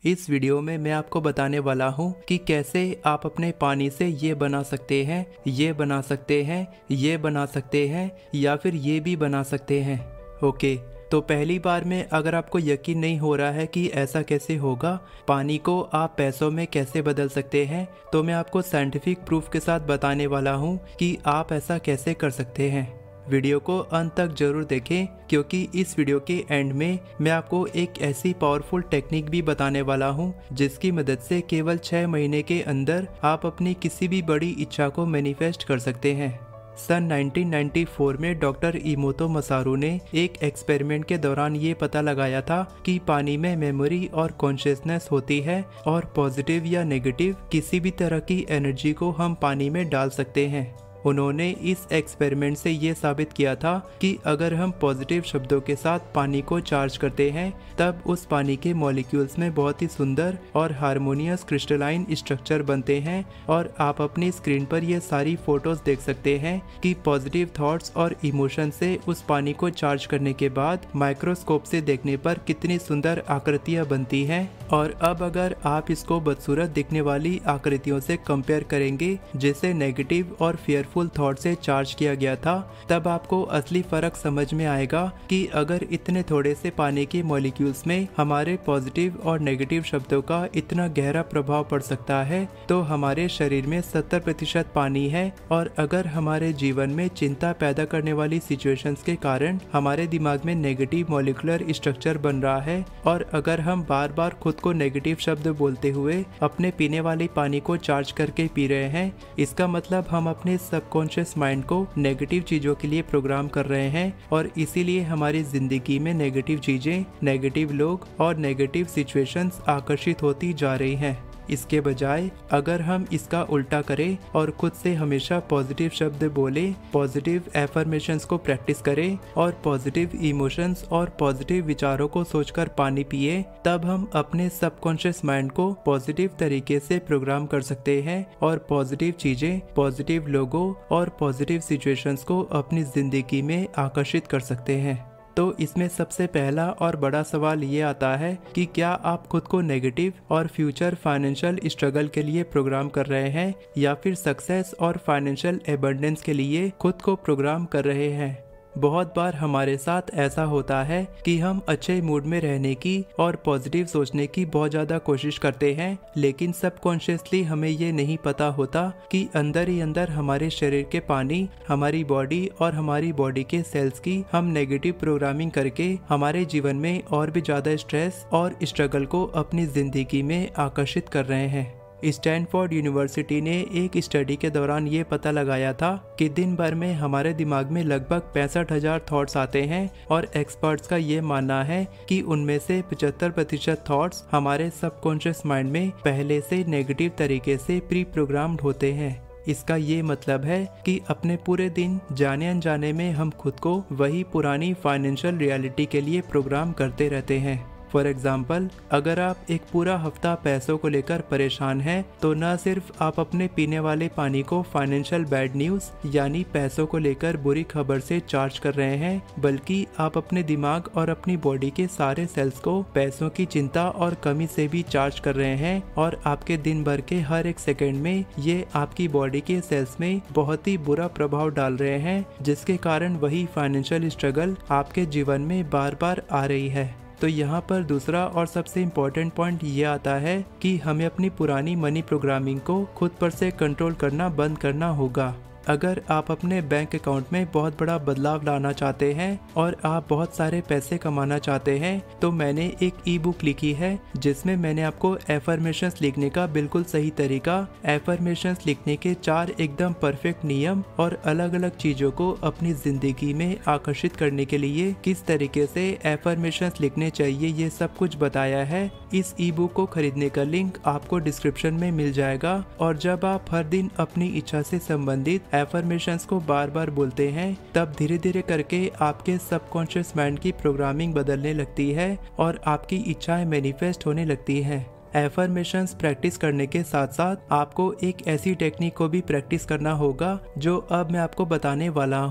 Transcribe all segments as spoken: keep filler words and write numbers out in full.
इस वीडियो में मैं आपको बताने वाला हूँ कि कैसे आप अपने पानी से ये बना सकते हैं, ये बना सकते हैं, ये बना सकते हैं या फिर ये भी बना सकते हैं। ओके, तो पहली बार में अगर आपको यकीन नहीं हो रहा है कि ऐसा कैसे होगा, पानी को आप पैसों में कैसे बदल सकते हैं, तो मैं आपको साइंटिफिक प्रूफ के साथ बताने वाला हूँ कि आप ऐसा कैसे कर सकते हैं। वीडियो को अंत तक जरूर देखें क्योंकि इस वीडियो के एंड में मैं आपको एक ऐसी पावरफुल टेक्निक भी बताने वाला हूं जिसकी मदद से केवल छह महीने के अंदर आप अपनी किसी भी बड़ी इच्छा को मैनिफेस्ट कर सकते हैं। सन नाइनटीन नाइंटी फोर में डॉक्टर इमोतो मसारू ने एक एक्सपेरिमेंट के दौरान ये पता लगाया था कि पानी में मेमोरी और कॉन्शियसनेस होती है और पॉजिटिव या नेगेटिव किसी भी तरह की एनर्जी को हम पानी में डाल सकते हैं। उन्होंने इस एक्सपेरिमेंट से ये साबित किया था कि अगर हम पॉजिटिव शब्दों के साथ पानी को चार्ज करते हैं तब उस पानी के मॉलिक्यूल्स में बहुत ही सुंदर और हार्मोनियस क्रिस्टलाइन स्ट्रक्चर बनते हैं और आप अपनी स्क्रीन पर ये सारी फोटोज देख सकते हैं कि पॉजिटिव थॉट्स और इमोशन से उस पानी को चार्ज करने के बाद माइक्रोस्कोप से देखने पर कितनी सुंदर आकृतियाँ बनती हैं। और अब अगर आप इसको बदसूरत दिखने वाली आकृतियों से कंपेयर करेंगे जिसे नेगेटिव और फियरफुल थॉट से चार्ज किया गया था, तब आपको असली फर्क समझ में आएगा कि अगर इतने थोड़े से पानी के मॉलिक्यूल्स में हमारे पॉजिटिव और नेगेटिव शब्दों का इतना गहरा प्रभाव पड़ सकता है तो हमारे शरीर में सत्तर प्रतिशत पानी है। और अगर हमारे जीवन में चिंता पैदा करने वाली सिचुएशंस के कारण हमारे दिमाग में नेगेटिव मॉलिक्यूलर स्ट्रक्चर बन रहा है और अगर हम बार बार खुद को नेगेटिव शब्द बोलते हुए अपने पीने वाले पानी को चार्ज करके पी रहे हैं, इसका मतलब हम अपने सबकॉन्शियस माइंड को नेगेटिव चीजों के लिए प्रोग्राम कर रहे हैं और इसीलिए हमारी जिंदगी में नेगेटिव चीजें, नेगेटिव लोग और नेगेटिव सिचुएशंस आकर्षित होती जा रही हैं। इसके बजाय अगर हम इसका उल्टा करें और खुद से हमेशा पॉजिटिव शब्द बोले, पॉजिटिव एफर्मेशंस को प्रैक्टिस करें और पॉजिटिव इमोशंस और पॉजिटिव विचारों को सोचकर पानी पिए, तब हम अपने सबकॉन्शियस माइंड को पॉजिटिव तरीके से प्रोग्राम कर सकते हैं और पॉजिटिव चीजें, पॉजिटिव लोगों और पॉजिटिव सिचुएशंस को अपनी जिंदगी में आकर्षित कर सकते हैं। तो इसमें सबसे पहला और बड़ा सवाल ये आता है कि क्या आप खुद को नेगेटिव और फ्यूचर फाइनेंशियल स्ट्रगल के लिए प्रोग्राम कर रहे हैं या फिर सक्सेस और फाइनेंशियल एबंडेंस के लिए खुद को प्रोग्राम कर रहे हैं। बहुत बार हमारे साथ ऐसा होता है कि हम अच्छे मूड में रहने की और पॉजिटिव सोचने की बहुत ज़्यादा कोशिश करते हैं, लेकिन सबकॉन्शियसली हमें ये नहीं पता होता कि अंदर ही अंदर हमारे शरीर के पानी, हमारी बॉडी और हमारी बॉडी के सेल्स की हम नेगेटिव प्रोग्रामिंग करके हमारे जीवन में और भी ज़्यादा स्ट्रेस और स्ट्रगल को अपनी ज़िंदगी में आकर्षित कर रहे हैं। स्टैनफोर्ड यूनिवर्सिटी ने एक स्टडी के दौरान ये पता लगाया था कि दिन भर में हमारे दिमाग में लगभग पैंसठ हजार थॉट्स आते हैं और एक्सपर्ट्स का ये मानना है कि उनमें से पचहत्तर प्रतिशत थॉट्स हमारे सबकॉन्शियस माइंड में पहले से नेगेटिव तरीके से प्री प्रोग्राम्ड होते हैं। इसका ये मतलब है कि अपने पूरे दिन जाने अनजाने में हम खुद को वही पुरानी फाइनेंशियल रियलिटी के लिए प्रोग्राम करते रहते हैं। फॉर एग्जाम्पल, अगर आप एक पूरा हफ्ता पैसों को लेकर परेशान हैं तो न सिर्फ आप अपने पीने वाले पानी को फाइनेंशियल बैड न्यूज़ यानी पैसों को लेकर बुरी खबर से चार्ज कर रहे हैं, बल्कि आप अपने दिमाग और अपनी बॉडी के सारे सेल्स को पैसों की चिंता और कमी से भी चार्ज कर रहे हैं और आपके दिन भर के हर एक सेकेंड में ये आपकी बॉडी के सेल्स में बहुत ही बुरा प्रभाव डाल रहे हैं, जिसके कारण वही फाइनेंशियल स्ट्रगल आपके जीवन में बार बार आ रही है। तो यहाँ पर दूसरा और सबसे इम्पोर्टेंट पॉइंट ये आता है कि हमें अपनी पुरानी मनी प्रोग्रामिंग को खुद पर से कंट्रोल करना बंद करना होगा। अगर आप अपने बैंक अकाउंट में बहुत बड़ा बदलाव लाना चाहते हैं और आप बहुत सारे पैसे कमाना चाहते हैं, तो मैंने एक ई बुक लिखी है जिसमें मैंने आपको एफर्मेशंस लिखने का बिल्कुल सही तरीका, एफर्मेशंस लिखने के चार एकदम परफेक्ट नियम और अलग अलग चीज़ों को अपनी ज़िंदगी में आकर्षित करने के लिए किस तरीके से एफर्मेशंस लिखने चाहिए, ये सब कुछ बताया है। इस ई बुक को खरीदने का लिंक आपको डिस्क्रिप्शन में मिल जाएगा और जब आप हर दिन अपनी इच्छा से संबंधित एफर्मेशंस को बार बार बोलते हैं, तब धीरे धीरे करके आपके सबकॉन्शियस माइंड की प्रोग्रामिंग बदलने लगती है और आपकी इच्छाएं मैनिफेस्ट होने लगती हैं। एफर्मेशंस प्रैक्टिस करने के साथ साथ आपको एक ऐसी टेक्निक को भी प्रैक्टिस करना होगा जो अब मैं आपको बताने वाला हूँ।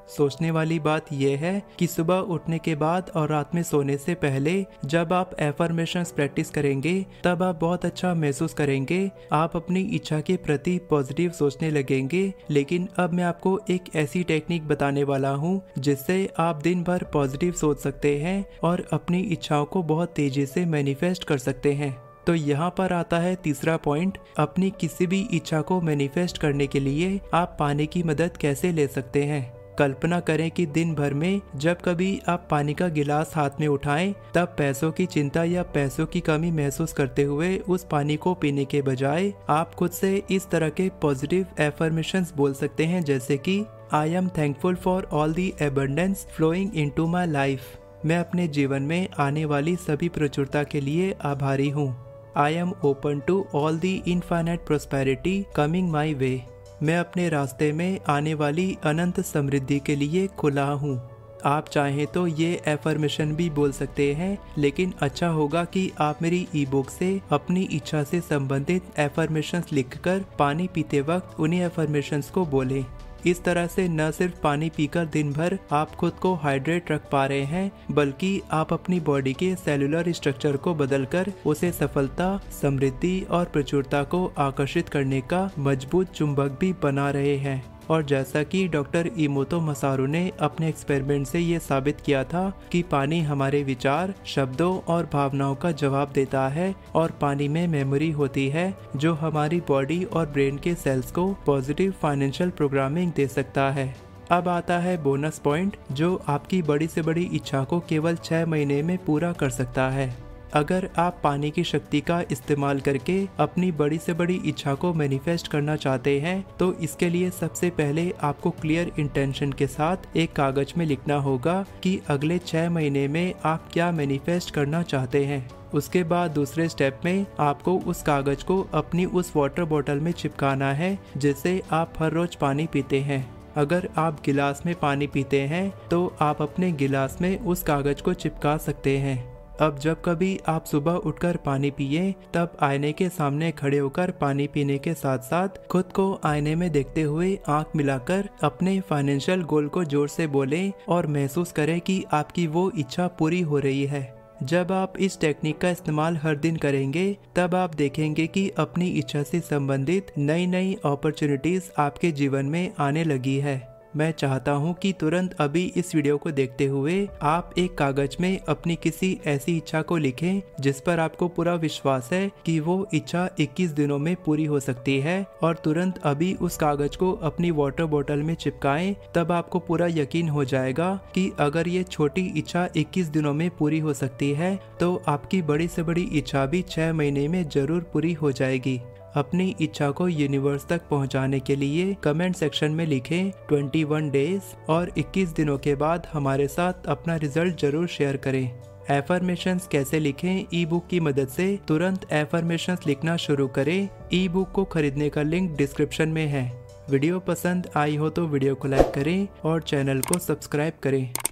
सोचने वाली बात यह है कि सुबह उठने के बाद और रात में सोने से पहले जब आप एफर्मेशंस प्रैक्टिस करेंगे तब आप बहुत अच्छा महसूस करेंगे। आप अपनी इच्छा के प्रति पॉजिटिव सोचने लगेंगे। लेकिन अब मैं आपको एक ऐसी टेक्निक बताने वाला हूँ जिससे आप दिन भर पॉजिटिव सोच सकते हैं और अपनी इच्छाओं को बहुत तेजी से मैनिफेस्ट कर सकते हैं। तो यहाँ पर आता है तीसरा पॉइंट, अपनी किसी भी इच्छा को मैनिफेस्ट करने के लिए आप पानी की मदद कैसे ले सकते हैं। कल्पना करें कि दिन भर में जब कभी आप पानी का गिलास हाथ में उठाएं तब पैसों की चिंता या पैसों की कमी महसूस करते हुए उस पानी को पीने के बजाय आप खुद से इस तरह के पॉजिटिव एफर्मेशंस बोल सकते हैं, जैसे कि I am thankful for all the abundance flowing into my life. मैं अपने जीवन में आने वाली सभी प्रचुरता के लिए आभारी हूँ। I am open to all the infinite prosperity coming my way. मैं अपने रास्ते में आने वाली अनंत समृद्धि के लिए खुला हूँ। आप चाहें तो ये एफर्मेशन भी बोल सकते हैं, लेकिन अच्छा होगा कि आप मेरी ई बुक से अपनी इच्छा से संबंधित एफर्मेशंस लिखकर पानी पीते वक्त उन्हीं एफर्मेशंस को बोलें। इस तरह से न सिर्फ पानी पीकर दिन भर आप खुद को हाइड्रेट रख पा रहे हैं, बल्कि आप अपनी बॉडी के सेलुलर स्ट्रक्चर को बदलकर उसे सफलता, समृद्धि और प्रचुरता को आकर्षित करने का मजबूत चुंबक भी बना रहे हैं। और जैसा कि डॉक्टर इमोतो मसारू ने अपने एक्सपेरिमेंट से ये साबित किया था कि पानी हमारे विचार, शब्दों और भावनाओं का जवाब देता है और पानी में मेमोरी होती है जो हमारी बॉडी और ब्रेन के सेल्स को पॉजिटिव फाइनेंशियल प्रोग्रामिंग दे सकता है। अब आता है बोनस पॉइंट जो आपकी बड़ी से बड़ी इच्छा को केवल छह महीने में पूरा कर सकता है। अगर आप पानी की शक्ति का इस्तेमाल करके अपनी बड़ी से बड़ी इच्छा को मैनिफेस्ट करना चाहते हैं तो इसके लिए सबसे पहले आपको क्लियर इंटेंशन के साथ एक कागज में लिखना होगा कि अगले छह महीने में आप क्या मैनिफेस्ट करना चाहते हैं। उसके बाद दूसरे स्टेप में आपको उस कागज को अपनी उस वाटर बोतल में चिपकाना है जिससे आप हर रोज पानी पीते हैं। अगर आप गिलास में पानी पीते हैं तो आप अपने गिलास में उस कागज को चिपका सकते हैं। अब जब कभी आप सुबह उठकर पानी पिए तब आईने के सामने खड़े होकर पानी पीने के साथ साथ खुद को आईने में देखते हुए आंख मिलाकर अपने फाइनेंशियल गोल को जोर से बोलें और महसूस करें कि आपकी वो इच्छा पूरी हो रही है। जब आप इस टेक्निक का इस्तेमाल हर दिन करेंगे तब आप देखेंगे कि अपनी इच्छा से संबंधित नई नई अपॉर्चुनिटीज आपके जीवन में आने लगी है। मैं चाहता हूं कि तुरंत अभी इस वीडियो को देखते हुए आप एक कागज में अपनी किसी ऐसी इच्छा को लिखें जिस पर आपको पूरा विश्वास है कि वो इच्छा इक्कीस दिनों में पूरी हो सकती है, और तुरंत अभी उस कागज को अपनी वाटर बोतल में चिपकाएं। तब आपको पूरा यकीन हो जाएगा कि अगर ये छोटी इच्छा इक्कीस दिनों में पूरी हो सकती है तो आपकी बड़ी से बड़ी इच्छा भी छह महीने में जरूर पूरी हो जाएगी। अपनी इच्छा को यूनिवर्स तक पहुंचाने के लिए कमेंट सेक्शन में लिखें इक्कीस डेज और इक्कीस दिनों के बाद हमारे साथ अपना रिजल्ट जरूर शेयर करें। एफर्मेशंस कैसे लिखें ई बुक की मदद से तुरंत एफर्मेशंस लिखना शुरू करें। ई बुक को खरीदने का लिंक डिस्क्रिप्शन में है। वीडियो पसंद आई हो तो वीडियो को लाइक करें और चैनल को सब्सक्राइब करें।